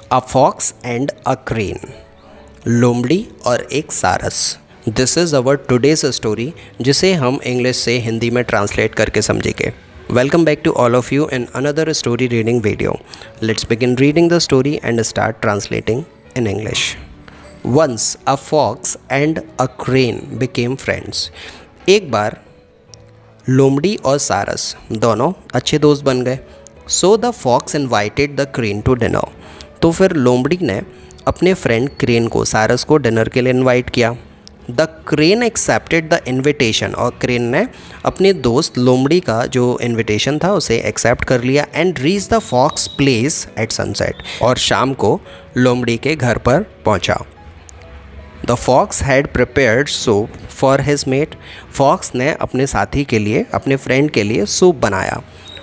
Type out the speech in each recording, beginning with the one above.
A fox and a crane, लोमड़ी और एक सारस। This is our today's story, जिसे हम इंग्लिश से हिंदी में ट्रांसलेट करके समझेंगे। Welcome back to all of you in another story reading video. Let's begin reading the story and start translating in English. Once a fox and a crane became friends. एक बार लोमड़ी और सारस दोनों अच्छे दोस्त बन गए। So the fox invited the crane to dinner. तो फिर लोमड़ी ने अपने फ्रेंड क्रेन को, सारस को डिनर के लिए इनवाइट किया। The crane accepted the invitation, और क्रेन ने अपने दोस्त लोमड़ी का जो इन्विटेशन था उसे एक्सेप्ट कर लिया and reach the fox place at sunset, और शाम को लोमड़ी के घर पर पहुंचा। The fox had prepared soup for his mate. Fox ने अपने साथी के लिए, अपने फ्रेंड के लिए सूप बनाया।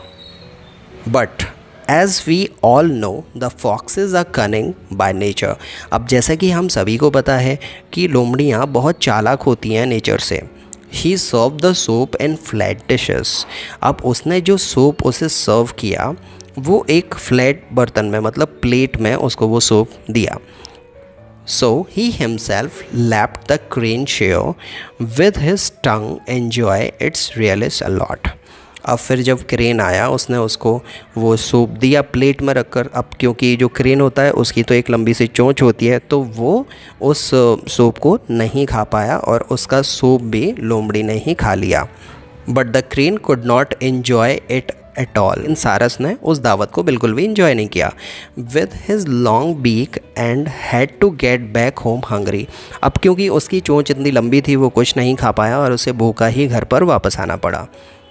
But as we all know the foxes are cunning by nature. अब जैसा कि हम सभी को पता है कि लोमड़ियाँ बहुत चालाक होती हैं नेचर से। He serve the soup in flat dishes. अब उसने जो सूप उसे सर्व किया वो एक फ्लैट बर्तन में, मतलब प्लेट में उसको वो सूप दिया। So he himself lapped the crane share with his tongue, enjoy its relish a lot. अब फिर जब क्रेन आया उसने उसको वो सूप दिया प्लेट में रखकर। अब क्योंकि जो क्रेन होता है उसकी तो एक लंबी सी चोंच होती है, तो वो उस सूप को नहीं खा पाया और उसका सूप भी लोमड़ी ने ही खा लिया। But the crane could not enjoy it at all. इन सारस ने उस दावत को बिल्कुल भी इंजॉय नहीं किया। With his long beak and had to get back home hungry. अब क्योंकि उसकी चोंच इतनी लंबी थी वो कुछ नहीं खा पाया और उसे भूखा ही घर पर वापस आना पड़ा।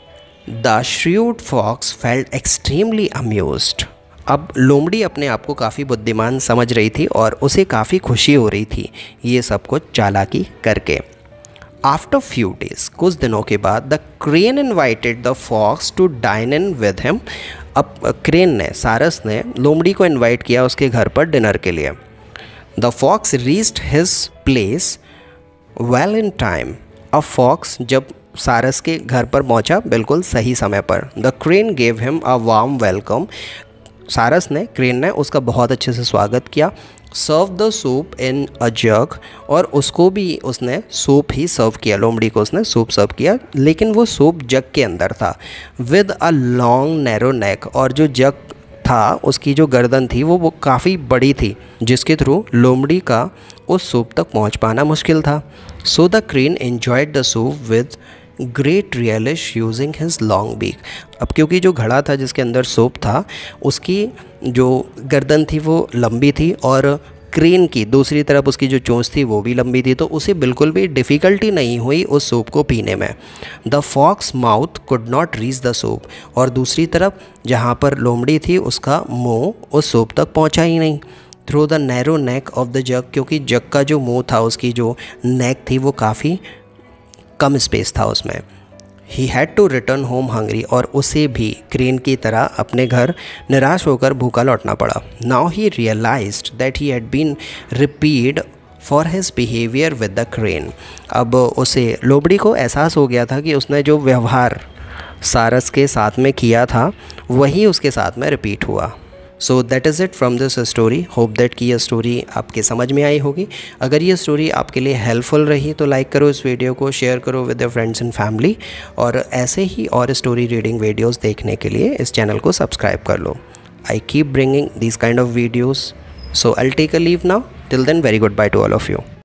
The shrewd fox felt extremely amused. अब लोमड़ी अपने आप को काफ़ी बुद्धिमान समझ रही थी और उसे काफ़ी खुशी हो रही थी ये सब कुछ चालाकी करके। आफ्टर फ्यू डेज, कुछ दिनों के बाद, the crane invited the fox to dine in with him. अब क्रेन ने, सारस ने लोमड़ी को इन्वाइट किया उसके घर पर डिनर के लिए। The fox reached his place well in time. अब फॉक्स जब सारस के घर पर पहुंचा बिल्कुल सही समय पर। The crane gave him a warm welcome. सारस ने, क्रेन ने उसका बहुत अच्छे से स्वागत किया। सर्व द सूप इन अ जग, और उसको भी उसने सूप ही सर्व किया, लोमड़ी को उसने सूप सर्व किया, लेकिन वो सूप जग के अंदर था। With a long narrow neck, और जो जग था उसकी जो गर्दन थी वो काफ़ी बड़ी थी, जिसके थ्रू लोमड़ी का उस सूप तक पहुंच पाना मुश्किल था। So the crane enjoyed the soup with great relish using his long beak. अब क्योंकि जो घड़ा था जिसके अंदर सूप था उसकी जो गर्दन थी वो लंबी थी और क्रेन की दूसरी तरफ उसकी जो चोंच थी वो भी लंबी थी, तो उसे बिल्कुल भी डिफ़िकल्टी नहीं हुई उस सूप को पीने में। The fox mouth could not reach the soup, और दूसरी तरफ जहाँ पर लोमड़ी थी उसका मुंह उस सूप तक पहुँचा ही नहीं। Through the narrow neck of the jug, क्योंकि जग का जो मुंह था, उसकी जो नेक थी वो काफ़ी कम स्पेस था उसमें। He had to return home hungry, और उसे भी क्रेन की तरह अपने घर निराश होकर भूखा लौटना पड़ा। Now he realised that he had been repaid for his behaviour with the crane. अब उसे, लोमड़ी को एहसास हो गया था कि उसने जो व्यवहार सारस के साथ में किया था वही उसके साथ में रिपीट हुआ। So that is it from this story. Hope that कि यह स्टोरी आपके समझ में आई होगी। अगर ये स्टोरी आपके लिए हेल्पफुल रही तो लाइक करो इस वीडियो को, शेयर करो with your friends and family, और ऐसे ही और स्टोरी रीडिंग वीडियोस देखने के लिए इस चैनल को सब्सक्राइब कर लो। I keep bringing these kind of videos, so I will take a leave now. Till then, very goodbye to all of you.